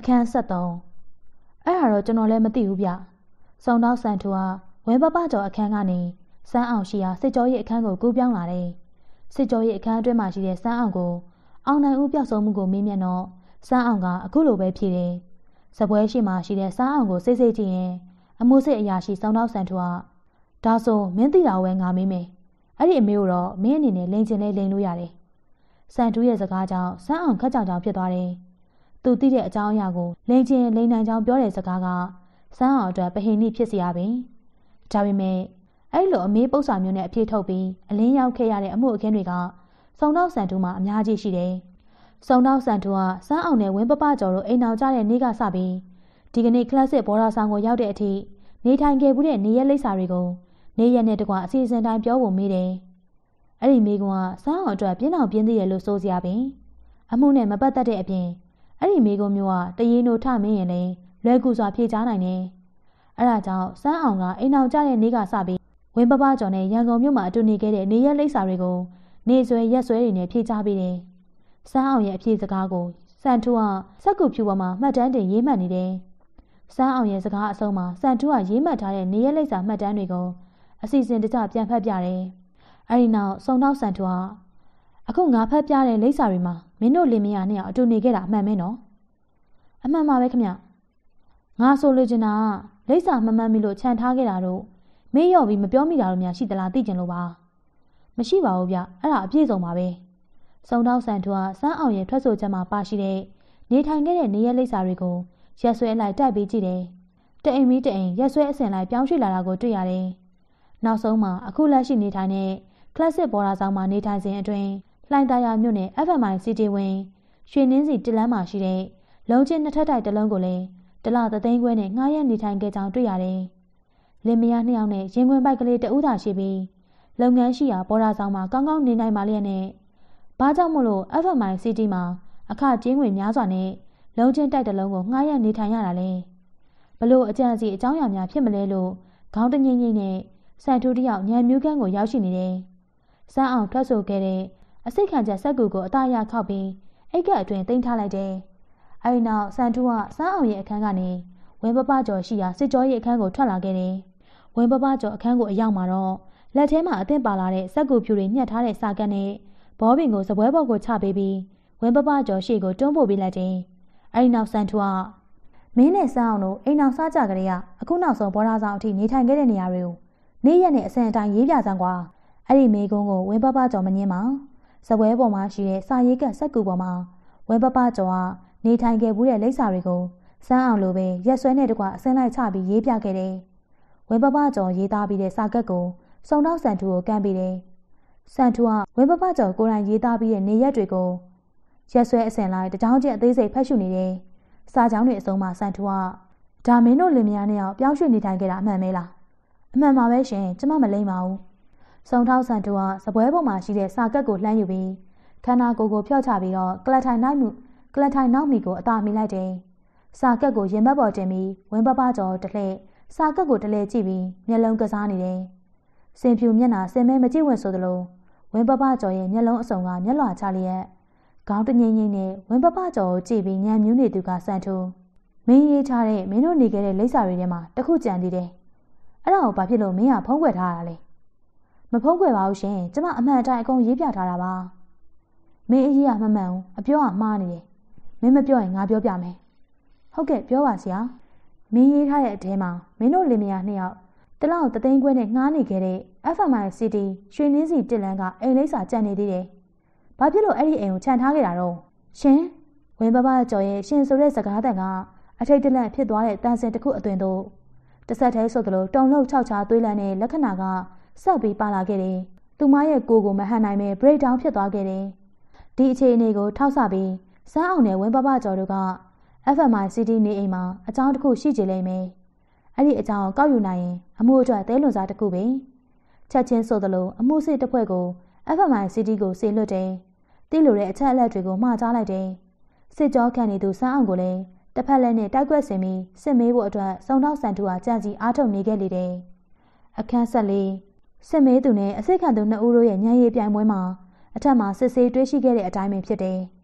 အခန်း73အဲ့ဟာတော့ကျွန်တော်လည်းမသိဘူးဗျ။စုံတော့ဆန်ထူကဝင်းပပကျော်အခန်းကနေစမ်းအောင်ရှိရာစစ်ကြောရေးအခန်းကိုကူးပြောင်းလာတယ်။စစ်ကြောရေးအခန်းအတွင်းမှာရှိတဲ့စမ်းအောင်ကိုအောင်နိုင်ဦးပျောက်ဆုံးမှုကိုမေးမြန်းတော့စမ်းအောင်ကအခုလိုပဲဖြေတယ်။စပွဲရှိမှရှိတဲ့စမ်းအောင်ကိုစိတ်စိတ်ကြည့်ရင်အမှုစစ်အရာရှိစုံတော့ဆန်ထူကဒါဆိုမင်းသိတာဝဲငါမေးမယ်။အဲ့ဒီအမေကိုတော့မင်းအနေနဲ့လိန်ချင်လဲလိန်လို့ရတယ်။ဆန်ထူရဲ့စကားကြောင့်စမ်းအောင်ခက်ကြောင်ကြောင်ဖြစ်သွားတယ်။သူသိတဲ့အကြောင်းအရာကိုလိန်ချင်လိန်နိုင်ကြောင်ပြောတဲ့စကားကစမ်းအောင်အတွက်ပဟိနိဖြစ်စေရပြီ။ဒါပေမဲ့အဲ့လိုအမေးပု္ပ္ပာမျိုးနဲ့အပြည့်ထုတ်ပြီးအလင်းရောက်ခဲ့ရတဲ့အမှုအခင်းတွေကစုံတော့ဆန်ထူမှာအများကြီးရှိတယ်။စုံတော့ဆန်ထူကစမ်းအောင်နဲ့ဝင်းပပကျော်တို့အိမ်အောင်ကြတဲ့နေ့ကစပြီးဒီကနေ့ကလပ်စစ်ဘော်ဒါဆောင်ကိုရောက်တဲ့အထိနေထိုင်ခဲ့မှုတဲ့နေရက်လိပ်စာတွေကိုနေရက်နဲ့တကွအစီအစဉ်တိုင်းပြောဖို့မေးတယ်။အဲ့ဒီမိကွန်းကစမ်းအောင်အတွက်ပြင်းအောင်ပြင်းသေးတယ်လို့ဆိုစရာပင်အမှုနဲ့မပတ်သက်တဲ့အပြင်အဲ့ဒီမိကွန်းမျိုးကတရေနိုထမင်းရင်လည်းလွယ်ကူစွာဖြေချနိုင်တယ်။အဲ့ဒါကြောင့်စမ်းအောင်ကအိမ်အောင်ကြတဲ့နေ့ကစပြီးဝင်းပပကျော်နဲ့ရန်ကုန်မြို့မှာအတူနေခဲ့တဲ့နေရက်လိပ်စာတွေကိုနေဆွဲရက်ဆွဲတွေနဲ့ဖြေချပေးတယ်။စမ်းအောင်ရဲ့အဖြေစကားကိုစန်ထူကစက်ကူဖြူပေါ်မှာမှတ်တမ်းတင်ရေးမှတ်နေတယ်။စမ်းအောင်ရဲ့စကားအဆုံးမှာစန်ထူကရေးမှတ်ထားတဲ့နေရက်လိပ်စာမှတ်တမ်းတွေကိုအစီအစဉ်တကျပြန်ဖတ်ပြတယ်။အဲဒီနောက်စုံတော့ဆန်ထူကအခုငါဖတ်ပြတဲ့လိပ်စာတွေမှာမင်းတို့လင်မယားနဲ့အတူနေခဲ့တာအမှန်ပဲနော်။အမှန်ပါပဲခင်ဗျ။ငါဆိုလိုချင်တာကလိပ်စာမမှန်ပြီလို့ခြံထားခဲ့တာတို့မေ့လျော့ပြီးမပြောမိတာတို့များရှိသလားသိကြလို့ပါ။မရှိပါဘူးဗျ။အဲ့ဒါအပြည့်စုံပါပဲ။စုံတော့ဆန်ထူကစမ်းအောင်ရဲ့ထွက်ဆိုချက်မှာပါရှိတဲ့နေထိုင်ခဲ့တဲ့နေရက်လိပ်စာတွေကိုရက်ဆွဲလိုက်တိုက်ပြီးကြည့်တယ်။တအိမ်ပြီးတအိမ်ရက်ဆွဲအစဉ်လိုက်ပြောင်းရွှေ့လာတာကိုတွေ့ရတယ်။နောက်ဆုံးမှာအခုလက်ရှိနေထိုင်တဲ့ကလပ်စစ်ဘော်ဒါဆောင်မှာနေထိုင်စဉ်အတွင်းလှိုင်သာယာမြို့နယ် FMI CT ဝင်ရွှေနှင်းစီတလန်းမှာရှိတဲ့လုံးချင်းနှစ်ထပ်တိုက်တလုံးကိုလည်းတလ3သိန်းခွဲနဲ့ငှားရမ်းနေထိုင်ခဲ့ကြောင်းတွေ့ရတယ်။လင်မယား2ယောက်နဲ့ရင်ခွင်ပိုက်ကလေးတဦးသာရှိပြီးလုပ်ငန်းရှိရာဘော်ဒါဆောင်မှာကောင်းကောင်းနေနိုင်ပါလျက်နဲ့ဘာကြောင့်မို့လို့ FMI CT မှာအခကြေးငွေများစွာနဲ့လုံးချင်းတိုက်တလုံးကိုငှားရမ်းနေထိုင်ရတာလဲဘလို့အကြံစီအကြောင်းအရာများဖြစ်မလဲလို့ခေါင်းတငိမ့်ငိမ့်နဲ့ဆန်ထူတယောက်ညံမျိုးကန်းကိုရောက်ရှိနေတယ်။စမ်းအောင်ထွက်ဆိုခဲ့တဲ့အစိတ်ခံချက်စက်ကူကိုအသားရခောက်ပြီးအိတ်ကအတွင်းတင်ထားလိုက်တယ်။အဲဒီနောက်ဆန်ထူကစမ်းအောင်ရဲ့အခန်းကနေဝင်းပပကျော်ရှိရာစစ်ကြောရေးအခန်းကိုထွက်လာခဲ့တယ်။ဝင်းပပကျော်အခန်းကိုအရောက်မှာတော့လက်ထဲမှာအသင့်ပါလာတဲ့စက်ကူဖြူတွေညှက်ထားတဲ့စာကတ်နဲ့ဘောပင်ကိုစပွဲပေါ်ကိုချပေးပြီးဝင်းပပကျော်ရှေ့ကိုတွန်းပို့ပေးလိုက်တယ်။အဲဒီနောက်ဆန်ထူကမင်းနဲ့စမ်းအောင်တို့အိမ်အောင်စားကြကလေးကအခုနောက်ဆုံးဘော်ဒါဆောင်အထိနေထိုင်ခဲ့တဲ့နေရာတွေကိုနေ့ရက်နဲ့အစဉ်အတိုင်းရေးပြစမ်းကွာအဲ့ဒီမေကုန်းကိုဝင်းပပကျော်မငင်းပါစပွဲပေါ်မှာရှိတဲ့စာရေးကစက်ကူပေါ်မှာဝင်းပပကျော်ကနေထိုင်ခဲ့မှုတဲ့လိပ်စာတွေကိုစမ်းအောင်လိုပဲရက်ဆွဲနဲ့တကွအစင်းလိုက်ချပြီးရေးပြခဲ့တယ်ဝင်းပပကျော်ရေးသားပြီးတဲ့စာကတ်ကိုစုံတော့ဆန်ထူကိုကမ်းပေးတယ်ဆန်ထူကဝင်းပပကျော်ကိုယ်တိုင်ရေးသားပြီးတဲ့နေရက်တွေကိုရက်ဆွဲအစင်လိုက်တကြောင်ချင်းအသေးစိတ်ဖတ်ရှုနေတယ်စာကြောင်းတွေအစုံမှာဆန်ထူကဒါမင်းတို့လင်မယားနဲ့အောင်ပြောင်းရွှေ့နေထိုင်ခဲ့တာအမှန်ပဲလားအမှန်ပါပဲရှင်ကျမမလိမ့်ပါဘူးစုံထောက်ဆန်ထူကစပွဲပေါ်မှာရှိတဲ့စာကတ်ကိုလှမ်းယူပြီးခန္ဓာကိုယ်ကိုဖျော့ချပြီးတော့ကလထိုင်နောက်မီကိုအသာမိလိုက်တယ်စာကတ်ကိုရင်ဘတ်ပေါ်တင်ပြီးဝင်းပပကျော်တလှဲ့စာကတ်ကိုတလဲကြည့်ပြီးမျက်လုံးကစားနေတယ်စင်ဖြူမျက်နှာစင်မဲမကြည့်ဝင်ဆိုသလိုဝင်းပပကျော်ရဲ့မျက်လုံးအစုံကမျက်လွှာချလျက်ခေါင်းတငိမ့်ငိမ့်နဲ့ဝင်းပပကျော်ကိုကြည့်ပြီးညံမြူးနေသူကဆန်ထူမင်းရေးချတဲ့မင်းတို့နေခဲ့တဲ့လိပ်စာတွေထဲမှာတခုကြံသေးတယ်အဲ့ဒါကိုဘာဖြစ်လို့မင်းကဖုံးကွယ်ထားတာလဲမဖုံးကွယ်ပါဘူးရှင်ကျမအမှန်အတိုင်းအကုန်ရေးပြထားတာပါမင်းအရေးကမမှန်ဘူးအပြောကမှားနေတယ်မင်းမပြောရင်ငါပြောပြမယ်ဟုတ်ကဲ့ပြောပါဆရာမင်းရေးထားတဲ့အထဲမှာမင်းတို့လင်မယား2ယောက်တလောက်3သိန်းခွဲနဲ့ငှားနေခဲ့တဲ့ FMI CT ရွှေနှင်းစီတစ်လန်းကအိမ်လိပ်စာကြံနေသေးတယ်ဘာဖြစ်လို့အဲ့ဒီအိမ်ကိုခြံထားခဲ့တာတော့ရှင်ဝင်းပပကျော်ရဲ့ရှင်ဆိုတဲ့စကားတန်ကအထိတ်တလန့်ဖြစ်သွားတဲ့တန်စင်တစ်ခုအသွင်တို့တဆက်တည်းဆိုသလိုတုံလှုပ်ခြောက်ခြားသွေးလန့်တဲ့လက္ခဏာကဆက်ပြီးပါလာခဲ့တယ်။သူမရဲ့ကိုယ်ကိုမဟန်နိုင်ပဲ break down ဖြစ်သွားခဲ့တယ်။ဒီအခြေအနေကိုထောက်ဆပြီးစမ်းအောင်နဲ့ဝင်းပပကျော်တို့က FMI CT နေအိမ်မှာအကြောင်းတစ်ခုရှိကြလိမ့်မယ်။အဲ့ဒီအကြောင်းကောက်ယူနိုင်ရင်အမှုအတွက်သဲလွန်စားတစ်ခုပဲ။ချက်ချင်းဆိုသလိုအမှုစစ်တစ်ဖွဲ့ကို FMI CT ကိုစေလွှတ်တယ်။တိလိုတဲ့အချက်အလက်တွေကိုမှားကြားလိုက်တယ်။စစ်ကြောခံနေသူစမ်းအောင်ကိုလည်းတစ်ဖက်လက်နဲ့တိုက်ကွက်ဆင်ပြီးစစ်မေးဖို့အတွက်စုံတော့ဆန်ထူဟာကြံစီအားထုတ်နေခဲ့လေတယ်။အခန်း14စစ်မေးသူနဲ့အစိတ်ခံသူ2ဦးတို့ရဲ့ညံရည်ပြိုင်ပွဲမှာအထက်မှာစစ်ဆေးတွေ့ရှိခဲ့တဲ့အတိုင်းပဲဖြစ်တယ်။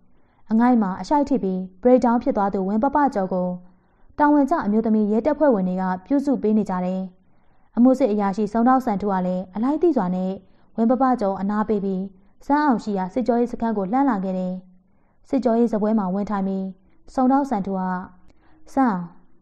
အငိုက်မှာအရှိုက်ထိပ်ပြီး break down ဖြစ်သွားသူဝင်းပပကျော်ကိုတာဝန်ကျအမျိုးသမီးရဲတပ်ဖွဲ့ဝင်တွေကပြုစုပေးနေကြတယ်။အမှုစစ်အရာရှိစုံတော့ဆန်ထူကလည်းအလိုက်သိစွာနဲ့ဝင်းပပကျော်အနားပေးပြီးစမ်းအောင်ရှိရာစစ်ကြောရေးစခန်းကိုလှမ်းလာခဲ့တယ်။စစ်ကြောရေးစပွဲမှာဝင်ထိုင်ပြီးစုံတော့ဆန်ထူကစမ်း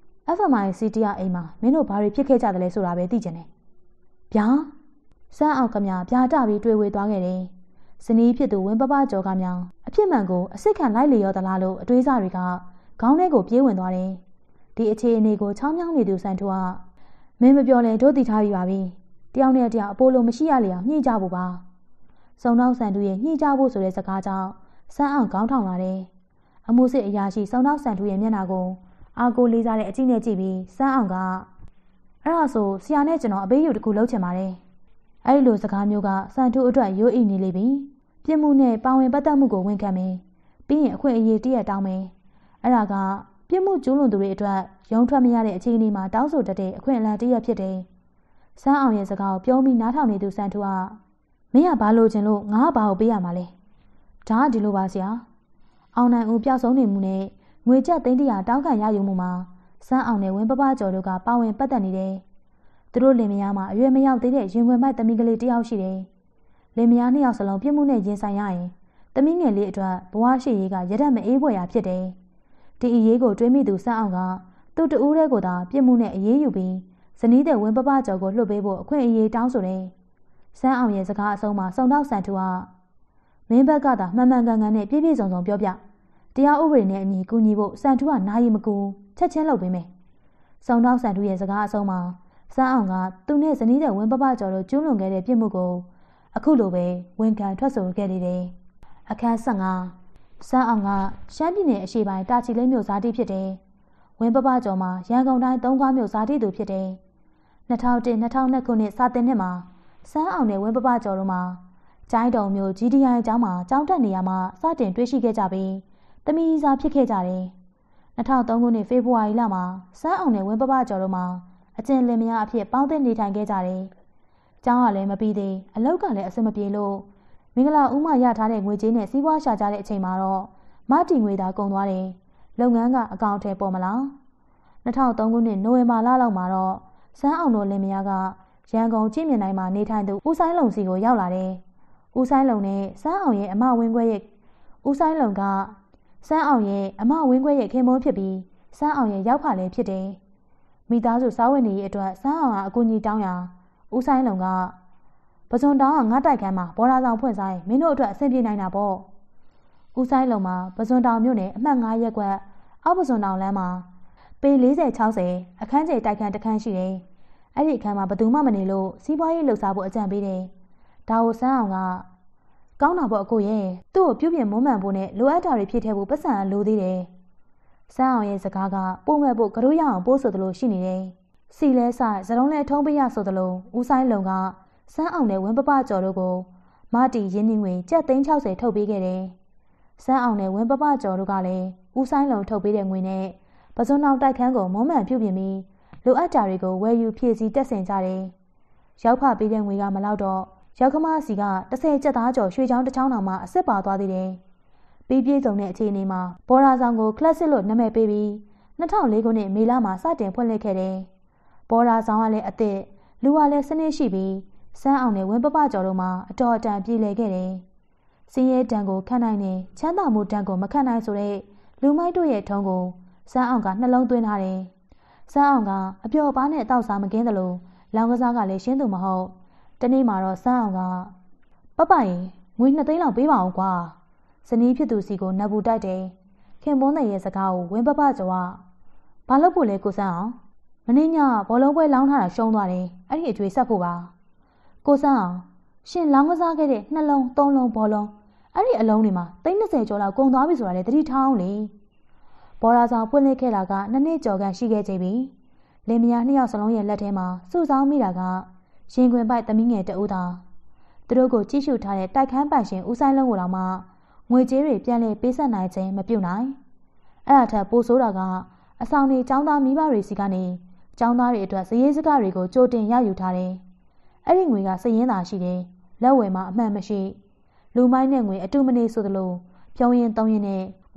FMIC တရားအိမ်မှာမင်းတို့ဘာတွေဖြစ်ခဲ့ကြတယ်လဲဆိုတာပဲသိချင်တယ်။ဗျာစမ်းအောင်ကမြဗျာတပြီးတွေ့ဝေသွားခဲ့တယ်။ဇနီးဖြစ်သူဝင်းပပကျော်ကမြောင်အဖြစ်မှန်ကိုအစ်စ်ခံလိုက်လေရောသလားလို့အတွေးစားတွေကခေါင်းထဲကိုပြေးဝင်သွားတယ်။ဒီအခြေအနေကိုချောင်းမြောင်းနေသူဆန်ထူကမင်းမပြောလဲတို့သိထားပြီးပါပြီ။တယောက်နဲ့တယောက်အပိုလိုမရှိရလေအောင်ညှိကြဖို့ပါ။စုံတော့ဆန်ထူရဲ့ညှိကြဖို့ဆိုတဲ့စကားကြောင့်စမ်းအောင်ခေါင်းထောင်လာတယ်။အမှုစစ်အရာရှိစုံတော့ဆန်ထူရဲ့မျက်နှာကိုအာကိုလေးစားတဲ့အကြည့်နဲ့ကြည့်ပြီးစမ်းအောင်ကအဲ့ဒါဆိုဆရာနဲ့ကျွန်တော်အပေးယူတစ်ခုလုပ်ချင်ပါတယ်။အဲ့ဒီလိုစကားမျိုးကဆန်ထူအတွက်ရိုးအိနေလေပြီ။ပြစ်မှုနဲ့ပါဝင်ပတ်သက်မှုကိုဝန်ခံမယ်။ပြီးရင်အခွင့်အရေးတရက်တောင်းမယ်။အဲ့ဒါကပြစ်မှုကျူးလွန်သူတွေအတွက်ရုံထွက်မရတဲ့အခြေအနေမှာတောင်းဆိုတတ်တဲ့အခွင့်အလမ်းတရက်ဖြစ်တယ်။စမ်းအောင်ရဲ့စကားကိုပြောပြီးနားထောင်နေသူဆန်ထူကမင်းကဘာလို့ချင်လို့ငါကဘာကိုပေးရမှာလဲ။ဒါကဒီလိုပါဆရာ။အောင်နိုင်ဦးပျောက်ဆုံးနေမှုနဲ့ငွေကျပ်300တောင်းခံရယူမှုမှာစမ်းအောင်နဲ့ဝင်းပပကျော်တို့ကပါဝင်ပတ်သက်နေတယ်။သူတို့လင်မယားမှာအရွယ်မရောက်သေးတဲ့ရင်ခွင်မိုက်သမီးကလေးတစ်ယောက်ရှိတယ်။လင်မယား2ယောက်စလုံးပြစ်မှုနဲ့ရင်ဆိုင်ရရင်သမီးငယ်လေးအတွက်ဘဝရှိရေးကရတတ်မအေးဖွယ်ရာဖြစ်တယ်။ဒီအရေးကိုတွေးမိသူစမ်းအောင်ကသူ့တူးတဲ့ကိုသာပြစ်မှုနဲ့အရေးယူပြီးဇနီးတဲ့ဝင်းပပကျော်ကိုလွှတ်ပေးဖို့အခွင့်အရေးတောင်းဆိုတယ်။စမ်းအောင်ရဲ့စကားအဆုံးမှာစုံတော့ဆန်ထူကမင်းဘက်ကသာမှန်မှန်ကန်ကန်နဲ့ပြည့်ပြည့်စုံစုံပြောပြတရားဥပဒေနဲ့အညီကူညီဖို့ဆန်ထူကနာရီမကူချက်ချင်းလုပ်ပေးမယ်။စုံတော့ဆန်ထူရဲ့စကားအဆုံးမှာစမ်းအောင်ကသူနဲ့ဇနီးတဲ့ဝင်းပပကျော်တို့ကျူးလွန်ခဲ့တဲ့ပြစ်မှုကိုအခုလိုပဲဝန်ခံထွက်ဆိုခဲ့တယ်။အခန်း15စမ်းအောင်ကရှမ်းပြည်နယ်အရှေ့ပိုင်းတာချီလိတ်မြို့ဇာတိဖြစ်တယ်။ဝင်းပပကျော်မှာရန်ကုန်တိုင်းသုံးခွမြို့ဇာတိသူဖြစ်တယ်။2001-2002ခုနှစ်စာသင်နှစ်မှာစမ်းအောင်နဲ့ဝင်းပပကျော်တို့မှာကျိုင်းတုံမြို့ GDI ကျောင်းမှာကျောင်းတက်နေရမှာစတင်တွေ့ရှိခဲ့ကြပြီးတမီးစားဖြစ်ခဲ့ကြတယ်။2003ခုနှစ်ဖေဖော်ဝါရီလမှာစမ်းအောင်နဲ့ဝင်းပပကျော်တို့မှာအကျဉ်းလင်မယားအဖြစ်ပေါင်းသင်းနေထိုင်ခဲ့ကြတယ်။ကျောင်းကလည်းမပြီးသေးအလောက်ကလည်းအဆင်မပြေလို့မင်္ဂလာဦးမှရထားတဲ့ငွေကြေးနဲ့စီးပွားရှာကြတဲ့အချိန်မှာတော့မတီငွေသာကုန်သွားတယ်။လုပ်ငန်းကအကောင့်ထဲပေါ်မလား။2003ခုနှစ်နိုဝင်ဘာလလောက်မှာတော့စမ်းအောင်တို့လင်မယားကရန်ကုန်ကြည့်မြင်တိုင်းမှာနေထိုင်သူဦးဆိုင်လုံစီကိုရောက်လာတယ်။ဦးဆိုင်လုံနဲ့စမ်းအောင်ရဲ့အမဝင်းခွဲရဲ့ဦးဆိုင်လုံကစမ်းအောင်ရဲ့အမဝင်းခွဲရဲ့ခင်မွန်းဖြစ်ပြီးစမ်းအောင်ရဲ့ရောက်ခါလည်းဖြစ်တယ်။မိသားစုစားဝတ်နေရေးအတွက်စမ်းအောင်ကအကူအညီတောင်းရာဦးဆိုင်လုံကပဇွန်တောင်းကငါ့တိုက်ခန်းမှာဘော်ဒါဆောင်ဖွင့်ဆိုင်မင်းတို့အတွက်အဆင်ပြေနိုင်တာပေါ့။ဦးဆိုင်လုံမှာပဇွန်တောင်မြို့နယ်အမှတ်9ရပ်ကွက်အောက်ပဇွန်တောင်လမ်းမှာပေ40-60အခန်းကျယ်တိုက်ခန်းတစ်ခန်းရှိတယ်။အဲ့ဒီအခန်းမှာဘယ်သူမှမနေလို့စီးပွားရေးလှုပ်ရှားဖို့အကြံပေးတယ်။ဒါကိုစမ်းအောင်ကကောင်းတာပေါ့အကိုရဲ့သူ့ကိုပြုပြင်မွမ်းမံဖို့နဲ့လိုအပ်တာတွေဖြည့်ထည့်ဖို့ပတ်စံလိုသေးတယ်။စမ်းအောင်ရဲ့စကားကပို့မဲ့ဖို့ကြောရအောင်ပို့ဆိုသလိုရှိနေတယ်။စီလဲဆိုင်စလုံးလဲထုံးပေးရဆိုသလိုဦးဆိုင်လုံကစမ်းအောင်နဲ့ဝင်းပပကျော်တို့ကိုမတီရင်းနှီးငွေကျပ်360ထုတ်ပေးခဲ့တယ်။စမ်းအောင်နဲ့ဝင်းပပကျော်တို့ကလည်းဦးဆိုင်လုံထုတ်ပေးတဲ့ငွေနဲ့ပဇွန်အောင်တိုက်ခန်းကိုမွမ်းမံပြုပြင်ပြီးလိုအပ်တာတွေကိုဝယ်ယူဖြည့်ဆည်းတက်ဆင်ကြတယ်။ရောက်ဖပေးတဲ့ငွေကမလောက်တော့ရောက်ခမစီက30ကျပ်သားကျော်ရွှေချောင်းတစ်ချောင်းတောင်မှအစ်စ်ပါသွားသေးတယ်။ပြီးပြည့်စုံတဲ့အခြေအနေမှာဘော်ဒါဆောင်ကိုကလပ်စစ်လို့နာမည်ပေးပြီး2004ခုနှစ်မေလမှာစတင်ဖွင့်လှစ်ခဲ့တယ်။ဘော်ဒါဆောင်ကလည်းအသစ်လူကလည်းစနစ်ရှိပြီးစမ်းအောင်နဲ့ဝင်းပပကျော်တို့မှာအတော်အတန်ပြေလည်ခဲ့တယ်။စင်းရဲတံကိုခံနိုင်နေချမ်းသာမှုတံကိုမခံနိုင်ဆိုတဲ့လူမိုက်တို့ရဲ့ထုံးကိုစမ်းအောင်ကနှလုံးသွင်းထားတယ်။စမ်းအောင်ကအပျော်ပါးနဲ့တောက်စားမကင်းသလိုလောင်ကစားကလည်းရှင်းသူမဟုတ်တနေ့မှာတော့စမ်းအောင်ကပပရင်ငွေ2သိန်းလောက်ပေးပါအောင်ကွာဇနီးဖြစ်သူစီကိုနတ်ဘူးတိုက်တယ်ခင်ပွန်းတဲ့ရဲ့စကားကိုဝင်းပပကျော်ကဘာလို့ဖို့လဲကိုစမ်းအောင်မင်းညဘောလုံးပွဲလောင်းထားတာရှုံးသွားတယ်အဲ့ဒီအကျွေးဆက်ဖို့ပါကိုစမ်းအောင်ရှင်လောင်းကစားခဲ့တဲ့2လုံး3လုံးဘောလုံးအဲ့ဒီအလုံးတွေမှာ30ကျော်လောက်ကုန်သွားပြီဆိုတာလေသတိထားအောင်လေဘော်ဒါဆောင်ဖွင့်လှစ်ခဲ့တာက2နှစ်ကျော်ခန့်ရှိခဲ့ကြပြီလင်မယား2ယောက်စလုံးရဲ့လက်ထဲမှာစုဆောင်းမိတာကရင်ခွင်ပိုက်သမီးငယ်တအူးသာသူတို့ကိုကြည့်ရှုထားတဲ့တိုက်ခန်းပိုင်ရှင်ဦးဆိုင်လုံးကိုတော့မှငွေကြေးတွေပြန်လည်ပေးဆက်နိုင်ခြင်းမပြုနိုင်အဲ့ဒါထက်ပိုဆိုးတာကအဆောင်တွေចောင်းသားမိဘတွေစီကနေចောင်းသားတွေအတွက်စရေးစကားတွေကိုကြိုတင်ရယူထားတယ်အဲ့ဒီငွေကစရင်သာရှိတယ်လက်ဝယ်မှာအမှန်မရှိလူမိုင်းနဲ့ငွေအတူမနေဆိုသလိုဖြုံးရင်သုံးရင်နဲ့င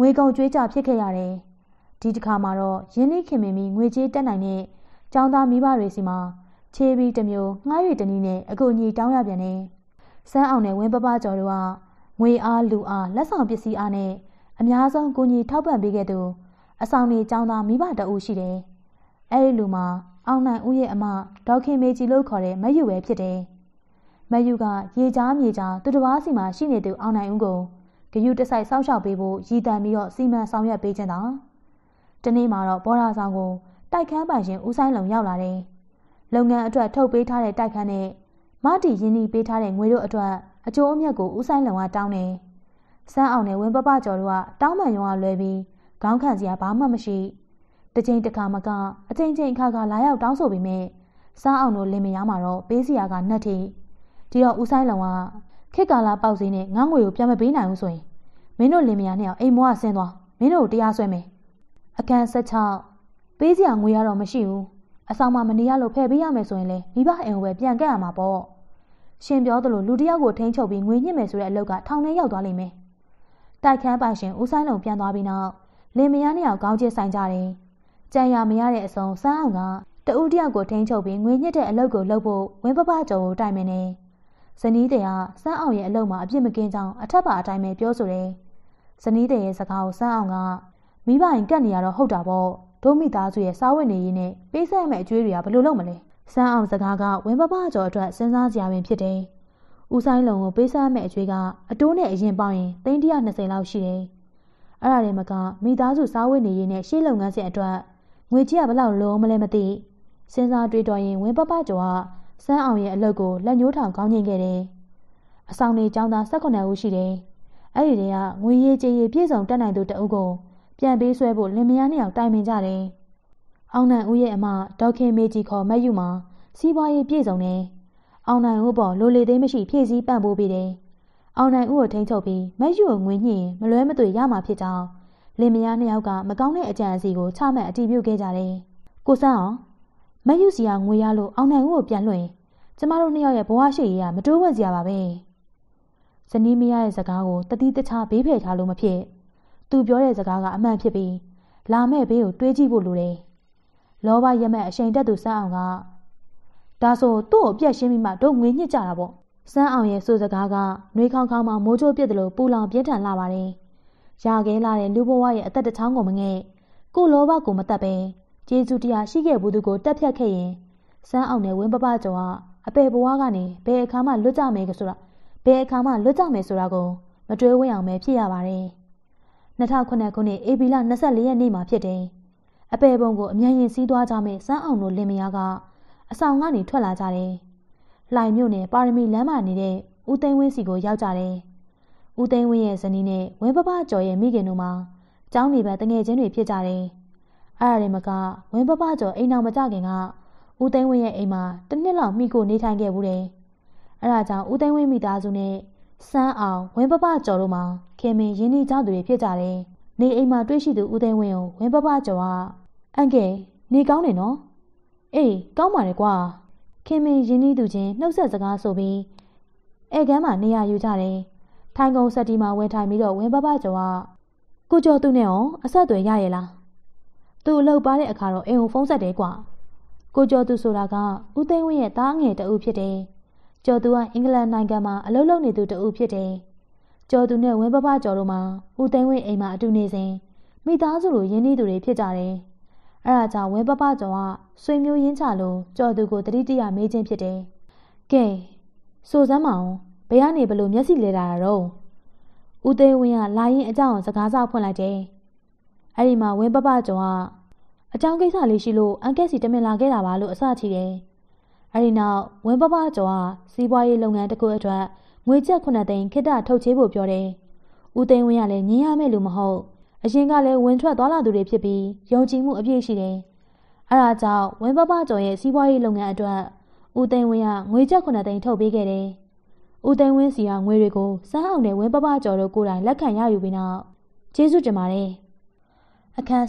ငွေကုန်ကြွေးကြဖြစ်ခဲ့ရတယ်။ဒီတစ်ခါမှာတော့ရင်းနှီးခင်မင်ပြီးငွေကြေးတက်နိုင်တဲ့ကျောင်းသားမိဘတွေစီမှာချေးပြီးတစ်မျိုးငှား၍တနည်းနဲ့အကူအညီတောင်းရပြန်တယ်။စန်းအောင်နဲ့ဝင်းပပကျော်တို့ကငွေအားလူအားလက်ဆောင်ပစ္စည်းအားနဲ့အများဆုံးကူညီထောက်ပံ့ပေးခဲ့သူအဆောင်နေကျောင်းသားမိဘတအုပ်ရှိတယ်။အဲဒီလူမှာအောင်နိုင်ဦးရဲ့အမဒေါခင်မေကြီးလို့ခေါ်တဲ့မယူပဲဖြစ်တယ်။မယူကရေကြားမြေကြားသူတစ်ပါးစီမှာရှိနေသူအောင်နိုင်ဦးကိုဂယုတစိုက်စောင့်ရှောက်ပေးဖို့ရည်တမ်းပြီးတော့စီမံဆောင်ရွက်ပေးခြင်းတာ။ဒီနေ့မှာတော့ဘော်ဒါဆောင်ကိုတိုက်ခန်းပိုင်ရှင်ဦးဆိုင်လုံရောက်လာတယ်။လုပ်ငန်းအတွက်ထုတ်ပေးထားတဲ့တိုက်ခန်းနဲ့မတီရင်းနှီးပေးထားတဲ့ငွေတို့အတွက်အကျိုးအမြတ်ကိုဦးဆိုင်လုံကတောင်းတယ်။စန်းအောင်နဲ့ဝင်းပပကျော်တို့ကတောင်းပန်ရုံကလွဲပြီးခေါင်းခံစရာဘာမှမရှိ။တစ်ချိန်တစ်ခါမကအချိန်ချင်းအခါလာရောက်တောင်းဆိုပြီးမြဲစန်းအောင်တို့လင်မယားမှာတော့ပေးစရာကနှက်ထိဒီတော့ဦးဆိုင်လုံကခေတ်ကာလပေါက်စင်းနဲ့ငါးငွေကိုပြန်မပေးနိုင်ဘူးဆိုရင်မင်းတို့လင်မယားနဲ့အိမ်မောကဆင်းသွားမင်းတို့ကိုတရားစွဲမယ်အခန်း16ပေးစရာငွေရတော့မရှိဘူးအဆောင်မှာမနေရလို့ဖယ်ပေးရမယ်ဆိုရင်လေမိဘအိမ်ကိုပဲပြန်ကပ်ရမှာပေါ့ရှင်ပြောသလိုလူတစ်ယောက်ကိုထိန်းချုပ်ပြီးငွေညှစ်မယ်ဆိုတဲ့အလုပ်ကထောင်ထဲရောက်သွားလိမ့်မယ်တိုက်ခန်းပိုင်ရှင်ဦးဆိုင်လုံပြန်သွားပြီးနောက်လင်မယားနှစ်ယောက်ခေါင်းကျစ်ဆိုင်ကြတယ်ကြံရမရတဲ့အစုံစမ်းအောင်ကတဦးတစ်ယောက်ကိုထိန်းချုပ်ပြီးငွေညှစ်တဲ့အလုပ်ကိုလုပ်ဖို့ဝင်းပပကျော်ကိုတိုင်မင်းနေဇနီးတဲ့ကစန်းအောင်ရဲ့အလုပ်မှာအပြစ်မကင်းကြောင်းအထက်ပါအတိုင်းပဲပြောဆိုတယ်ဇနီးတဲ့ရဲ့စကားကိုစန်းအောင်ကမိဘရင်ကတ်နေရတော့ဟုတ်တာပေါ့ဒုမိသားစုရဲ့စားဝတ်နေရေးနဲ့ပေးဆက်မဲ့အကျွေးတွေကဘယ်လိုလုပ်မလဲစန်းအောင်စကားကဝင်းပပကျော်အတွက်စဉ်းစားစရာပင်ဖြစ်တယ်ဦးဆိုင်လုံကိုပေးဆက်မဲ့အကျွေးကအတိုးနဲ့အရင်ပေါင်းရင်320လောက်ရှိတယ်အဲ့ဒါတွေမကမိသားစုစားဝတ်နေရေးနဲ့ရှေ့လုပ်ငန်းစဉ်အတွက်ငွေကြီးကဘယ်လောက်လုံးမလဲမသိစဉ်းစားတွေးတော်ရင်ဝင်းပပကျော်ကစန်းအောင်ရဲ့အလုပ်ကိုလက်ညှိုးထောင်ကောင်းကျင်ခဲ့တယ်အဆောင်နေကျောင်းသား18ဦးရှိတယ်အဲ့ဒီတည်းကငွေရေးကြေးရေးပြည့်စုံတက်နိုင်သူတအုပ်ကိုပြန်ပေးဆွဲဖို့လင်မယားနှစ်ယောက်တိုင်ပင်ကြတယ်အောင်နိုင်ဦးရဲ့အမဒေါခင်မေကြီးခေါ်မက်ယူမှာစီးပွားရေးပြည့်စုံတယ်အောင်နိုင်ဦးပေါ်လိုလေသိမ်းမရှိဖြည့်ဆည်းပံ့ပိုးပေးတယ်အောင်နိုင်ဦးကိုထိန်းချုပ်ပြီးမက်ယူကိုငွေညှိရင်မလွဲမသွေရမှာဖြစ်ကြောင်းလင်မယားနှစ်ယောက်ကမကောင်းတဲ့အကြံအစီကိုချမှတ်အတည်ပြုခဲ့ကြတယ်ကိုစန်းအောင်မက်ယူစီကငွေရလို့အောင်နိုင်ဦးကိုပြန်လွှင့်ကျမတို့နှစ်ယောက်ရဲ့ဘဝရှိရေးကမတိုးဝင့်စရာပါပဲဇနီးမယားရဲ့စကားကိုတတိတခြားဘေးဖယ်ထားလို့မဖြစ်သူပြောတဲ့စကားကအမှန်ဖြစ်ပြီးလာမဲ့ဘေးကိုတွေးကြည့်ဖို့လိုတယ်လောဘရက်မဲ့အရှိန်တက်သူစန်းအောင်ကဒါဆိုသူ့ကိုပြက်ရှင်းပြီးမှတို့ငွေညှစ်ကြတာပေါ့စန်းအောင်ရဲ့ဆိုစကားကနှွေးခေါင်းခေါင်းမှာမိုးချိုးပြစ်တယ်လို့ပူလောင်ပြင်းထန်လာပါတယ်ရာခဲလာတဲ့လူဘဝရဲ့အသက်တစ်ချောင်းကိုမငဲ့ကိုလောဘကိုမတတ်ပဲကျေးဇူးတရားရှိခဲ့ဘူးသူကိုတက်ဖြတ်ခဲ့ရင်စန်းအောင်နဲ့ဝင်းပပကျော်ကအပေဘဝကနေဘယ်အခါမှလွတ်ကြမယ်ဆိုတာဘယ်အခါမှလွတ်ကြမယ်ဆိုတာကိုမတွေးဝင့်အောင်ပဲဖြစ်ရပါတယ်2009ခုနှစ်ဧပြီလ24ရက်နေ့မှာဖြစ်တယ်အပေပုံကိုအမြန်ရင်စီးသွားကြမယ်စန်းအောင်တို့လင်မယားကအဆောင်ကနေထွက်လာကြတယ်လှိုင်မြို့နယ်ပါရမီလမ်းမှာနေတဲ့ဦးသိန်းဝင်းစီကိုရောက်ကြတယ်ဦးသိန်းဝင်းရဲ့ဇနီးနဲ့ဝင်းပပကျော်ရဲ့မိခင်တို့မှာကျောင်းနေပဲတငယ်ချင်းတွေဖြစ်ကြတယ်အဲ့ဒါတွေမကဝင်းပပကျော်အိမ်အောင်မကြခင်ကဦးသိန်းဝင်းရဲ့အိမ်မှာတစ်နှစ်လောက်မိကိုနေထိုင်ခဲ့ဘူးတယ်အဲ့ဒါကြောင့်ဦးသိန်းဝင်းမိသားစုနဲ့စန်းအောင်ဝင်းပပကျော်တို့မှာခင်မင်ရင်းနှီးကြသူတွေဖြစ်ကြတယ်နေအိမ်မှာတွေ့ရှိသူဦးသိန်းဝင်းကိုဝင်းပပကျော်ကအန်ကယ်နေကောင်းတယ်နော်အေးကောင်းပါတယ်ကွာခင်မင်ရင်းနှီးသူချင်းနှုတ်ဆက်စကားဆိုပြီးဧကန်းမှာနေရာယူကြတယ်ထိုင်ကုန်စက်တီမှာဝယ်ထိုင်ပြီးတော့ဝင်းပပကျော်ကကိုကျော်သူနဲ့ရောအဆက်အသွယ်ရရဲ့လားသူ့အလုပ်ပါတဲ့အခါတော့အိမ်ကိုဖုန်းဆက်တယ်ကွာကိုကျော်သူဆိုတာကဦးသိန်းဝင်းရဲ့သားငယ်တဦးဖြစ်တယ်ကျော်သူကအင်္ဂလန်နိုင်ငံမှာအလုပ်လုပ်နေသူတဦးဖြစ်တယ်ကျော်သူနဲ့ဝင်းပပကျော်တို့မှာဦးသိန်းဝင်းအိမ်မှာအတူနေစဉ်မိသားစုလိုရင်းနှီးသူတွေဖြစ်ကြတယ်အဲ့ဒါကြောင့်ဝင်းပပကျော်ကဆွေမျိုးရင်းချလို့ကျော်သူကိုတတိတရမေးခြင်းဖြစ်တယ်ကဲဆိုစမ်းမအောင်ဘယ်ကနေဘလို့မျက်စိလဲတာတော့ဦးသိန်းဝင်းကလာရင်အကြောင်းစကားစဖွင့်လိုက်တယ်အဲ့ဒီမှာဝင်းပပကျော်ကအကြောင်းကိစ္စလေးရှိလို့အန်ကက်စီတမင်လာခဲ့တာပါလို့အစချီတယ်အဲ့ဒီနောက်ဝင်းပပကျော်ကစီးပွားရေးလုပ်ငန်းတစ်ခုအတွက်ငွေကျပ်9သိန်းခိတ္တထုတ်ချေးဖို့ပြောတယ်ဦးသိန်းဝင်းကလည်းညင်ရမယ့်လူမဟုတ်အရင်ကလည်းဝင်ထွက်သွားလာသူတွေဖြစ်ပြီးယုံကြည်မှုအပြည့်ရှိတယ်အဲ့ဒါကြောင့်ဝင်းပပကျော်ရဲ့စီးပွားရေးလုပ်ငန်းအတွက်ဦးသိန်းဝင်းကငွေကျပ်9သိန်းထုတ်ပေးခဲ့တယ်ဦးသိန်းဝင်းစီကငွေတွေကိုစန်းအောင်နဲ့ဝင်းပပကျော်တို့ကိုယ်တိုင်လက်ခံရယူပြီးနောက်ကျေးဇူးတင်ပါတယ်အခန်း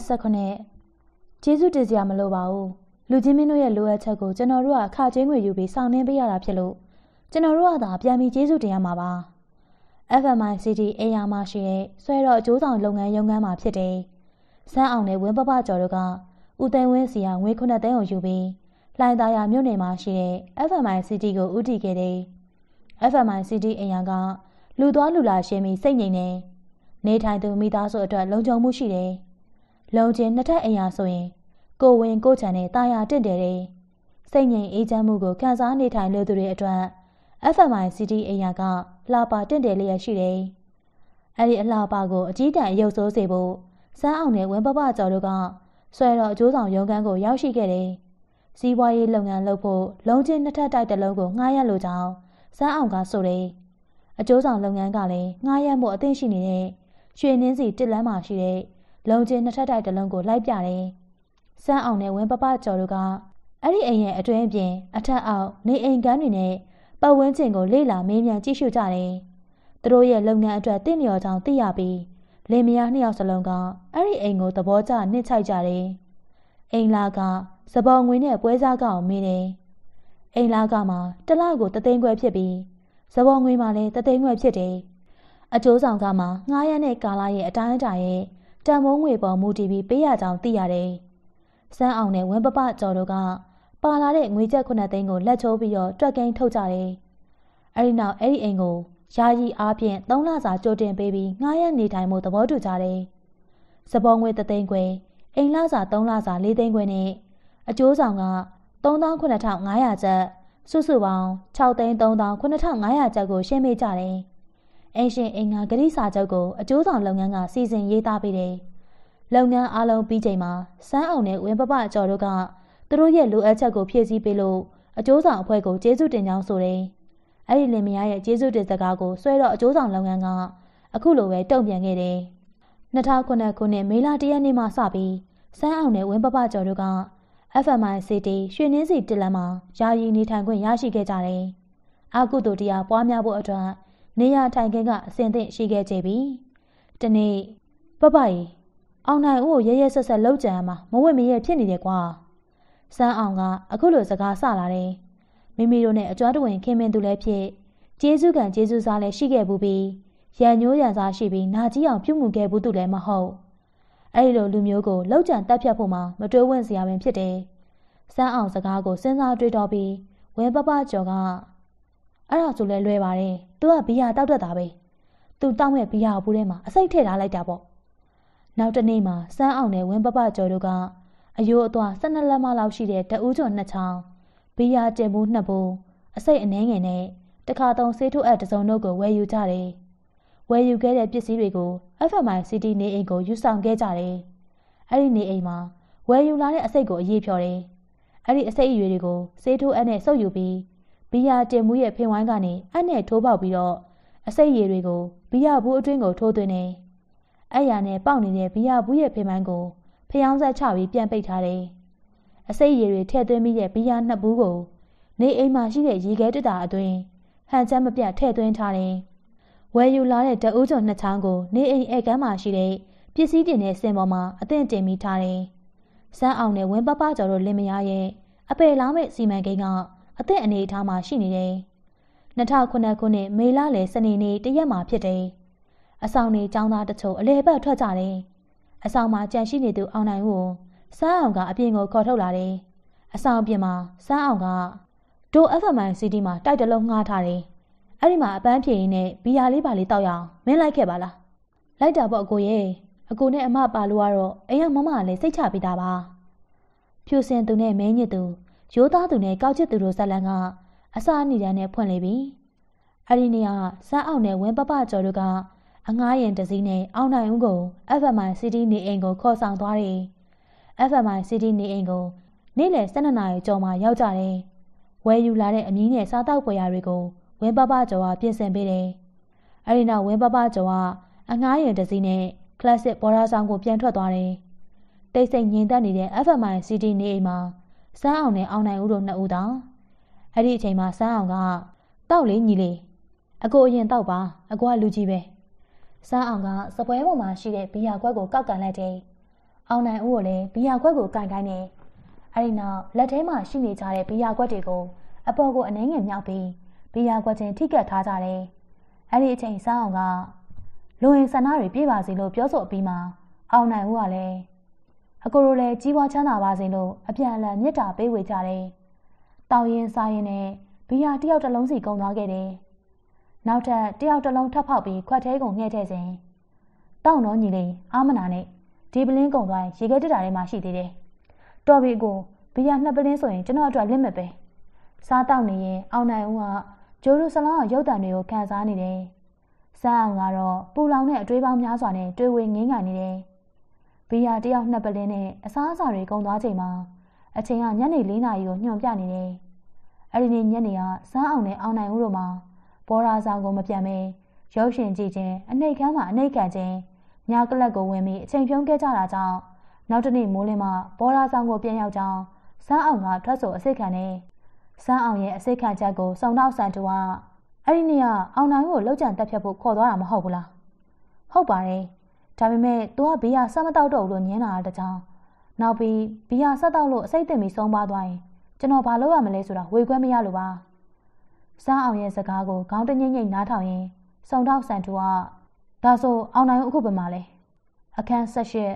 19ကျေးဇူးတင်စရာမလိုပါဘူးလူချင်းမင်းတို့ရဲ့လိုအပ်ချက်ကိုကျွန်တော်တို့ကအခကြေးငွေယူပြီးဆောင်နှင်းပေးရတာဖြစ်လို့ကျွန်တော်တို့ကသာပြန်ပြီးကျေးဇူးတင်ရမှာပါ FMICT အိမ်ယာမှာရှိတဲ့ဆွဲတော်အကျိုးဆောင်လုပ်ငန်းရုံးခန်းမှာဖြစ်တယ်။စန်းအောင်နဲ့ဝင်းပပကျော်တို့ကဦးသိန်းဝင်းစီကငွေ9သိန်းကိုယူပြီးလှိုင်သာယာမြို့နယ်မှာရှိတဲ့ FMICT ကိုဦးတည်ခဲ့တယ်။ FMICT အိမ်ယာကလူသွားလူလာရှင်းပြီးစိတ်ငြိမ်နေနေထိုင်သူမိသားစုအတွက်လုံခြုံမှုရှိတယ်။လုံချင်းနှစ်ထပ်အိမ်ယာဆိုရင်ကိုဝင်ကိုချန်နဲ့တာယာတင့်တယ်တယ်။စိတ်ငြိမ်အေးချမ်းမှုကိုခံစားနေထိုင်လို့သူတွေအတွက် FMICT အိမ်ယာကလှပတင့်တယ်လျက်ရှိတယ်။အဲ့ဒီအလှပကိုအကြီးတန်းရုပ်ဆိုးစေဖို့စန်းအောင်နဲ့ဝင်းပပကျော်တို့ကဆွဲတော်အကျိုးဆောင်ရုံးခန်းကိုရောက်ရှိခဲ့တယ်။စီးပွားရေးလုပ်ငန်းလုပ်ဖို့လုံချင်းနှစ်ထပ်တိုက်တစ်လုံးကိုငှားရလို့ကြောင်းစန်းအောင်ကဆိုတယ်။အကျိုးဆောင်လုပ်ငန်းကလည်းငှားရမှုအသင့်ရှိနေတဲ့ရွှေနှင်းစီတစ်လမ်းမှာရှိတဲ့လုံချင်းနှစ်ထပ်တိုက်တစ်လုံးကိုလိုက်ပြတယ်။စန်းအောင်နဲ့ဝင်းပပကျော်တို့ကအဲ့ဒီအိမ်ရဲ့အတွင်းပြင်အထက်အောက်နေအိမ်ကန်းတွေနဲ့ပတ်ဝန်းကျင်ကိုလေ့လာမေးမြန်းကြည့်ရှုကြတယ်။သူတို့ရဲ့လုပ်ငန်းအတွက်တင့်လျော်ကြောင်းသိရပြီးလင်မယားနှစ်ယောက်စလုံးကအဲ့ဒီအိမ်ကိုသဘောကျနှစ်ချိုက်ကြတယ်။အိမ်လာကစပေါ်ငွေနဲ့ပွဲစားကအောင်မေးတယ်။အိမ်လာကမှာတစ်လကို3သိန်းခွဲဖြစ်ပြီးစပေါ်ငွေမှာလည်း3သိန်းခွဲဖြစ်တယ်။အကျိုးဆောင်ကမှာငှားရမ်းတဲ့ကာလရဲ့အတိုင်းအတာရဲ့တန်ဖိုးငွေပေါ်မူတည်ပြီးပေးရကြောင်းသိရတယ်။စန်းအောင်နဲ့ဝင်းပပကျော်တို့ကပါလာတဲ့ငွေကျပ်9သိန်းကိုလက်ချိုးပြီးတော့တွက်ကိန်းထုတ်ကြတယ်။အဲဒီနောက်အဲ့ဒီအိမ်ကိုယာယီအားဖြင့်3လစာကြိုတင်ပေးပြီးငှားရမ်းနေထိုင်မှုသဘောတူကြတယ်။စပေါ်ငွေ3သိန်းခွဲအိမ်လစာ3လစာ4သိန်းခွဲနဲ့အကျိုးဆောင်က39,500ကျပ်စုစုပေါင်း6,39,500ကျပ်ကိုရှင်းပေးကြတယ်။အိမ်ရှင်အိမ်ငါဂရိစာချုပ်ကိုအကျိုးဆောင်လုပ်ငန်းကစီစဉ်ရေးသားပေးတယ်။လုပ်ငန်းအားလုံးပြီးချိန်မှာစန်းအောင်နဲ့ဝင်းပပကျော်တို့ကသူတို့ရဲ့လိုအပ်ချက်ကိုဖြည့်ဆည်းပေးလို့အကျိုးဆောင်အဖွဲ့ကိုကျေးဇူးတင်ကြောင်းဆိုတယ်။အဲ့ဒီလင်မယားရဲ့ကျေးဇူးတင်စကားကိုဆွဲတော့အကျိုးဆောင်လုပ်ငန်းကအခုလိုပဲတုံ့ပြန်ခဲ့တယ်။2009ခုနှစ်မေလ1ရက်နေ့မှစပြီးစန်းအောင်နဲ့ဝင်းပပကျော်တို့က FMICT ရွှေနှင်းစီတစ်လမ်းမှာယာယီနေထိုင်ခွင့်ရရှိခဲ့ကြတယ်။အာကုသိုလ်တရားပွားများဖို့အတွက်နေရာထိုင်ခင်းကအဆင်သင့်ရှိခဲ့ကြပြီ။ဒီနေ့ပပကြီးအောင်နိုင်ဦးကိုရဲရဲဆက်ဆက်လှုပ်ကြံမှာမဝတ်မရဲဖြစ်နေတယ်ကွာ။စန်းအောင်ကအခုလိုစကားဆလာတယ်။မိမိတို့နဲ့အကြွားတဝင်ခင်မင်သူလည်းဖြစ်ကျေးဇူးကံကျေးဇူးစားလည်းရှိခဲ့ဘူးပြီးရန်ညိုးရန်စားရှိပြီးနာကြီးအောင်ပြုမှုခဲ့ဘူးသူလည်းမဟုတ်။အဲဒီလိုလူမျိုးကိုလှုပ်ကြံတက်ဖြတ်ဖို့မှမတွေးဝင့်စရာပင်ဖြစ်တယ်။စန်းအောင်စကားကိုစဉ်းစားတွေးတောပြီးဝင်းပပကျော်ကအဲ့ဒါဆိုလဲလွယ်ပါတယ်။ तू ကဘီယာတောက်တတ်တာပဲ။ तू တောက်မဲ့ဘီယာဘူးထဲမှာအစိတ်ထည့်ထားလိုက်တာပေါ့။နောက်တနေ့မှာစန်းအောင်နဲ့ဝင်းပပကျော်တို့ကအယိုးအသွ12လက်မလောက်ရှိတဲ့တအူးကျော်2ချောင်းဘီယာတင်ဘူး2ဘူးအစိတ်အနှဲငယ်နဲ့တခါသုံးဆေးထိုးအပ်တစ်စုံတို့ကိုဝယ်ယူကြတယ်။ဝယ်ယူခဲ့တဲ့ပစ္စည်းတွေကို FMICT နေအိမ်ကိုယူဆောင်ခဲ့ကြတယ်။အဲ့ဒီနေအိမ်မှာဝယ်ယူလာတဲ့အစိတ်ကိုအရေးဖြော်တယ်။အဲ့ဒီအစိတ်အရွယ်တွေကိုဆေးထိုးအပ်နဲ့စုပ်ယူပြီးဘီယာတင်မှုရဲ့ဖင်ဝိုင်းကနေအပ်နဲ့ထိုးပေါက်ပြီးတော့အစိတ်ရည်တွေကိုဘီယာဘူးအတွင်းကိုထိုးသွင်းတယ်။အဲ့ရနဲ့ပေါက်နေတဲ့ဘီယာဘူးရဲ့ဖင်မိုင်းကိုဖျောင်းဆက်ချပြီးပြန်ပိတ်ထားတယ်။အစိတ်ရည်တွေထည့်သွင်းပြီးတဲ့ဘီယာ2ဘူးကိုနေအိမ်မှာရှိတဲ့ရေခဲတက်တာအတွင်းဟန်ချက်မပြတ်ထည့်သွင်းထားတယ်။ဝယ်ယူလာတဲ့တအူးကျော်2ချောင်းကိုနေအိမ်ဧကန်းမှာရှိတဲ့ပစ္စည်းတင်တဲ့စင်ပေါ်မှာအသင့်တင်မိထားတယ်။စန်းအောင်နဲ့ဝင်းပပကျော်တို့လင်မယားရဲ့အပယ်လောင်းမဲ့စီမံကိန်းကအသင့်အနေအထားမှာရှိနေတယ်။2009ခုနှစ်မေလလယ်စနေနေ့တရက်မှာဖြစ်တယ်။အဆောင်နေចောင်းသားတချို့အလဲပတ်ထွက်ကြတယ်။အဆောင်မှာကြံရှိနေသူအောင်နိုင်ဦးကိုစန်းအောင်ကအပြင်ကိုခေါ်ထုတ်လာတယ်။အဆောင်အပြင်မှာစန်းအောင်ကဒို FMICT မှာတိုက်တလုံးငှားထားတယ်။အဲ့ဒီမှာအပန်းဖြေရင်းနဲ့ဘီယာလေးပါလေးတောက်ရအောင်မင်းလိုက်ခဲ့ပါလား။လိုက်တာပေါ့အကိုရဲ့။အကိုနဲ့အမပါလို့ကတော့အိမ်ကမမကလည်းစိတ်ချပေးတာပါ။ဖြူစင်သူနဲ့မင်းညစ်သူရိုးသားသူနဲ့ကောက်ချစ်သူတို့ဇက်လန်ကအစားနေတန်းနဲ့ဖွင့်လေပြီ။အဲ့ဒီနေ့ကစန်းအောင်နဲ့ဝင်းပပကျော်တို့ကအငှားရင်တစည်းနဲ့အောင်နိုင်ဦးကို FMICT နေအိမ်ကိုခေါ်ဆောင်သွားတယ်။ FMICT နေအိမ်ကိုနေ့လယ်12နာရီကျော်မှရောက်ကြတယ်။ဝယ်ယူလာတဲ့အမီးနဲ့စားတောက်ပွဲရာတွေကိုဝင်းပပကျော်ကပြင်ဆင်ပေးတယ်။အဲဒီနောက်ဝင်းပပကျော်ကအငှားရင်တစည်းနဲ့ classic ဘော်ဒါဆောင်ကိုပြန်ထွက်သွားတယ်။တိတ်ဆိတ်ငြိမ်သက်နေတဲ့ FMICT နေအိမ်မှာစန်းအောင်နဲ့အောင်နိုင်ဦးတို့2ဦးတောင်အဲ့ဒီအချိန်မှာစန်းအောင်ကတောက်လေးညီလေးအကိုအရင်တောက်ပါအကွာလူကြီးပဲစန်းအောင်ကစပွဲပေါ်မှာရှိတဲ့ဘီယာခွက်ကိုကောက်ကန်လိုက်တယ်အောင်နိုင်ဦးကိုလည်းဘီယာခွက်ကိုကန်ခိုင်းတယ်အဲ့ဒီနောက်လက်ထဲမှာရှိနေကြတဲ့ဘီယာခွက်တွေကိုအပေါ်ကိုအနှဲငယ်မြောက်ပြီးဘီယာခွက်ချင်းထိကပ်ထားကြတယ်အဲ့ဒီအချိန်စမ်းအောင်ကလူဝင်ဆန္ဒတွေပြည့်ပါစေလို့ပြောဆိုပြီးမှအောင်နိုင်ဦးကလည်းအကိုတို့လည်းကြီးပွားချမ်းသာပါစေလို့အပြန်အလှန်မြတ်တာပေးဝေကြတယ်။တောင်းရင်စားရင်နဲ့ဘီယာတယောက်တစ်လုံးစီကုန်သွားခဲ့တယ်။နောက်ထပ်တယောက်တစ်လုံးထပ်ဖောက်ပြီးခွက်သေးကုန်ငှဲ့ထည့်စဉ်တောင်းတော့ညီလေးအာမနာနဲ့ဒီပလင်းကုန်သွားရေခဲတက်တာထဲမှာရှိသေးတယ်။တော်ပြီကိုဘီယာ2ပလင်းဆိုရင်ကျွန်တော်အတွက်လစ်မဲ့ပဲ။စားတောက်နေရင်အောင်နိုင်ဦးကဂျိုးရူဆလောင်းရုပ်တံတွေကိုခံစားနေတယ်။စမ်းအောင်ကတော့ပူလောင်တဲ့အတွေးပေါင်းများစွာနဲ့တွေးဝေငင်းငိုင်နေတယ်။ဘီယာတယောက်2ပလင်းနဲ့အစားအစာတွေကုန်သွားချိန်မှာအချိန်ကညနေ4 နာရီကိုညွှန်ပြနေတယ်။အဲ့ဒီနေ့ညနေကစမ်းအောင်နဲ့အောင်နိုင်ဦးတို့မှာဘောရာဆောင်ကိုမပြန်မဲရုပ်ရှင်ကြည့်ခြင်းအနှိတ်ခမ်းမှာအနှိတ်ခံခြင်းညကလပ်ကိုဝင်ပြီးအချိန်ဖြုံးခဲ့ကြတာကြောင့်နောက်တနေ့မိုးလင်းမှဘောရာဆောင်ကိုပြန်ရောက်ကြောင်းစမ်းအောင်ကထွက်ဆိုအစိတ်ခံနေစမ်းအောင်ရဲ့အစိတ်ခံချက်ကိုစုံတော့ဆန်တူကအဲ့ဒီနေ့ကအောင်နိုင်ကိုလှုပ်ကြံတက်ဖြတ်ဖို့ခေါ်သွားတာမဟုတ်ဘူးလားဟုတ်ပါတယ်ဒါပေမဲ့ तू ကဘီယာဆက်မတောက်တော့ဘူးလို့ညင်းလာတဲ့ကြောင်နောက်ပြီးဘီယာဆက်တောက်လို့အစိတ်တင်ပြီးဆုံးပါသွားရင်ကျွန်တော်ဘာလုပ်ရမလဲဆိုတာဝေခွဲမရလို့ပါစမ်းအောင်ရဲ့စကားကိုခေါင်းတငိမ့်ငိမ့်နားထောင်ရင်စုံတော့ဆန်တူကဒါဆိုအောင်နိုင်အခုပဲမှာလဲအခန်း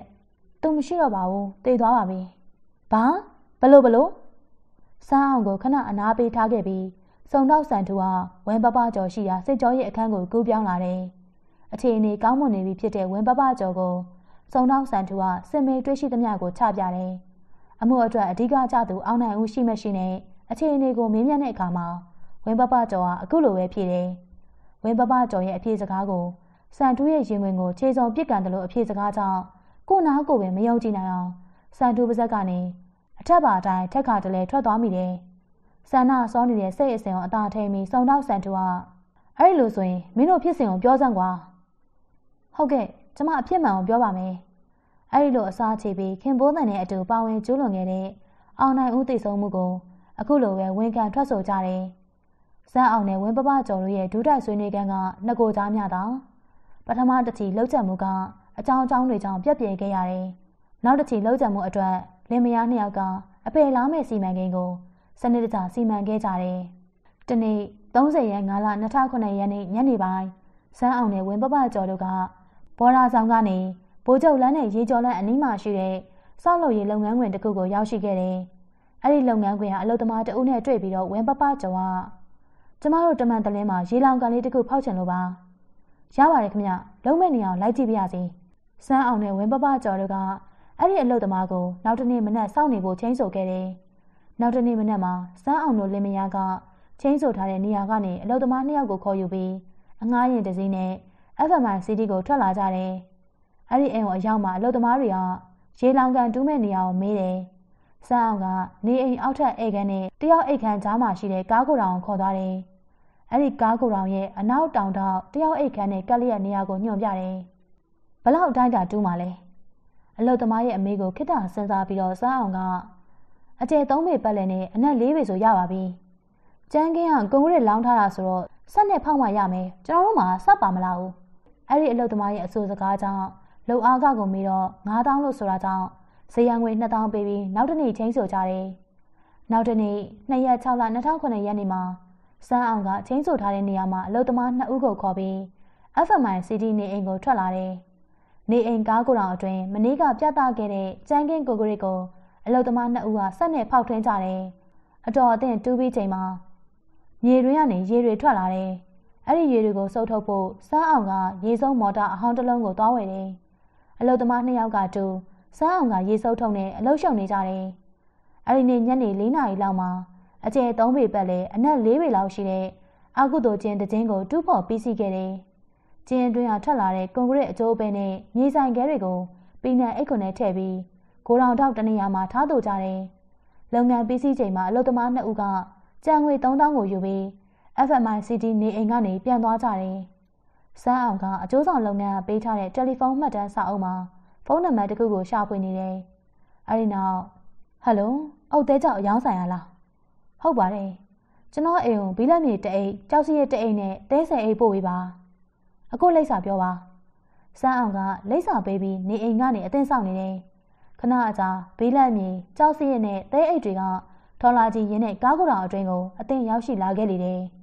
18သူမရှိတော့ပါဘူးတည်သွားပါပြီဘာဘလို့စမ်းအောင်ကိုခဏအနားပေးထားခဲ့ပြီးစုံတော့ဆန်တူကဝင်းပပကျော်ရှိရာစစ်ကြောရဲ့အခန်းကိုကူးပြောင်းလာတယ်အခြေအနေကောင်းမွန်နေပြီဖြစ်တဲ့ဝင်းပပကျော်ကိုစုံတော့ဆန်တူကစစ်မေးတွေ့ရှိသမျှကိုချပြတယ်အမှုအတွက်အဓိကကျသူအောင်နိုင်ဦးရှိမရှိနဲ့အခြေအနေကိုမေးမြန်းတဲ့အခါမှာဝင်းပပကျော်ကအခုလိုပဲဖြေတယ်ဝင်းပပကျော်ရဲ့အဖြေစကားကိုစန်တူရဲ့ရင်ဝင်ကိုခြေစုံပြစ်ကန်တယ်လို့အဖြေစကားကြောင့်ကိုနားကိုပဲမယုံကြည်နိုင်အောင်စန်တူပါဇက်ကနေအထက်ပါအတိုင်းထက်ခါတလဲထွက်သွားမိတယ်ဆန္ဒစောနေတဲ့စိတ်အစဉ်ကိုအသာထိန်ပြီးစုံတော့ဆန်တူကအဲ့လိုဆိုရင်မင်းတို့ဖြစ်စဉ်ကိုပြောစမ်းကွာဟုတ်ကဲ့ကျမအဖြစ်မှန်ကိုပြောပါမယ်အဲ့ဒီလိုအစားချေပြီးခင်ဘိုးတန်နဲ့အတူပါဝင်ကျူးလွန်ခဲ့တဲ့အောင်နိုင်ဦးသိဆုံးမှုကိုအခုလိုပဲဝန်ခံထွက်ဆိုကြတယ်ဇက်အောင်နဲ့ဝင်းပပကျော်တို့ရဲ့ဒူးတိုက်ဆွေးနွေးခန်းကနှစ်ကိုကြားများတော့ပထမတစ်ချီလှုပ်ချက်မှုကအကြောင်းတွေကြောင့်ပြက်ပြဲခဲ့ရတယ်နောက်တစ်ချီလှုပ်ချက်မှုအတွက်လင်မယားနှစ်ယောက်ကအပေလားမဲ့စီမံကိန်းကိုစနစ်တကျစီမံခဲ့ကြတယ်။တနေ့30ရက်5လ2009ရက်နေ့ညနေပိုင်းစမ်းအောင်နဲ့ဝင်းပပကျော်တို့ကဘော်ရာဆောင်ကနေဘိုးကျုပ်လမ်းနဲ့ရေကျော်လမ်းအနီးမှာရှိတဲ့စောက်လုပ်ရေးလုပ်ငန်းခွင်တစ်ခုကိုရောက်ရှိခဲ့တယ်။အဲ့ဒီလုပ်ငန်းခွင်ကအလုပ်သမားတအုပ်နဲ့တွေ့ပြီးတော့ဝင်းပပကျော်ကကျမတို့တမန်တလင်းမှာရေလောင်ကန်လေးတစ်ခုဖောက်ချင်လို့ပါ။ရပါတယ်ခင်ဗျ။လုံးမဲ့နေအောင်လိုက်ကြည့်ပြရစီ။စမ်းအောင်နဲ့ဝင်းပပကျော်တို့ကအဲ့ဒီအလုပ်သမားကိုနောက်တနေ့မနက်စောင့်နေဖို့ချိန်ဆိုခဲ့တယ်။နောက်တနေ့မနက်မှာစမ်းအောင်တို့လင်မယားကချင်းဆိုထားတဲ့နေရာကနေအလုပ်သမား2ယောက်ကိုခေါ်ယူပြီးအငှားရင်တစ်စီးနဲ့ FMI CD ကိုထွက်လာကြတယ်။အဲ့ဒီအိမ်ကိုအရောက်မှာအလုပ်သမားတွေကရေလောင်ကန်တူးမဲ့နေရာကိုမေးတယ်။စမ်းအောင်ကနေအိမ်အောက်ထပ်အိတ်ခန်းနဲ့တယောက်အိတ်ခန်းကြားမှာရှိတဲ့ကားကိုတောင်ခေါ်သွားတယ်။အဲ့ဒီကားကိုတောင်ရဲ့အနောက်တောင်ထောက်တယောက်အိတ်ခန်းနဲ့ကက်လျက်နေရာကိုညွှန်ပြတယ်။ဘလောက်တိုင်းတာတူးမှလဲ။အလုပ်သမားရဲ့အမေကိုခိတ္တစဉ်းစားပြီးတော့စမ်းအောင်ကအကျယ်3ပေပတ်လည်နဲ့အနက်4ပေဆိုရပါပြီ။ကျန်းကင်းကကွန်ကရစ်လောင်းထားတာဆိုတော့ဆက်နဲ့ဖောက်မှရမယ်။ကျွန်တော်တို့မှစပ်ပါမလားဘူး။အဲ့ဒီအလုပ်သမားရဲ့အဆိုစကားကြောင့်လုံအားကကိုမေးတော့9000လို့ဆိုတာကြောင့်ဇေယျငွေ2000ပေးပြီးနောက်တစ်နေ့ချင်းဆိုကြတယ်။နောက်တစ်နေ့2ရက်6လ2009ရက်နေ့မှာစမ်းအောင်ကချင်းဆိုထားတဲ့နေရာမှာအလုပ်သမား2ဦးကိုခေါ်ပြီး FMI CD နေအိမ်ကိုထွက်လာတယ်။နေအိမ်ကားကိုတောင်အတွင်းမနေ့ကပြသခဲ့တဲ့ကျန်းကင်းကွန်ကရစ်ကိုအလုပ်သမား2ဦးကဆက်နဲ့ဖောက်ထွင်းကြတယ်။အတော်အသင့်တူးပြီးချိန်မှာမြေတွင်းကနေရေတွေထွက်လာတယ်။အဲ့ဒီရေတွေကိုစုပ်ထုတ်ဖို့စမ်းအောင်ကရေစုံမော်တာအဟောင်းတစ်လုံးကိုသွားဝယ်တယ်။အလုပ်သမား2ယောက်ကတူစမ်းအောင်ကရေစုပ်ထုတ်နဲ့အလုပ်ရှုပ်နေကြတယ်။အဲ့ဒီနေ့ညနေ4 နာရီလောက်မှာအကျယ်3ပေပတ်လဲအနက်4ပေလောက်ရှိတဲ့အာကုသိုလ်ကျင်းတစ်ကျင်းကိုတူးဖော်ပြီးစီးခဲ့တယ်။ကျင်းအတွင်းကထွက်လာတဲ့ကွန်ကရစ်အကျိုးပဲနဲ့မြေဆိုင်ခဲတွေကိုပီနံအိတ်ခွန်နဲ့ထည့်ပြီးကိုတောင်ထောက်တနေရာမှာထားတူကြတယ်။လုပ်ငန်းပြီးစီးချိန်မှာအလုပ်သမား2ဦးကကျန်ငွေ3000ကိုယူပြီး FMI CD နေအိမ်ကနေပြန်သွားကြတယ်။စမ်းအောင်ကအကျိုးဆောင်လုပ်ငန်းပေးထားတဲ့တယ်လီဖုန်းမှတ်တမ်းစာအုပ်မှာဖုန်းနံပါတ်တစ်ခုကိုရှာဖွေနေတယ်။အဲဒီနောက်ဟယ်လိုအုတ်သေးကြောက်အယောင်းဆိုင်ရလား။ဟုတ်ပါတယ်။ကျွန်တော်အိမ်ကိုဘီလက်မြေတအိတ်ကြောက်စီရဲ့တအိတ်နဲ့တဲဆယ်အိတ်ပို့ပေးပါ။အခုလိပ်စာပြောပါ။စမ်းအောင်ကလိပ်စာပေးပြီးနေအိမ်ကနေအသင်းဆောင်နေတယ်။ခဏအကြာဘီလက်မြေကြောက်စီရဲ့နဲ့တဲအိတ်တွေကထော်လာကြီးရင်းနဲ့ကားကိုယ်တော်အတွင်းကိုအသင်းရောက်ရှိလာခဲ့လေတယ်။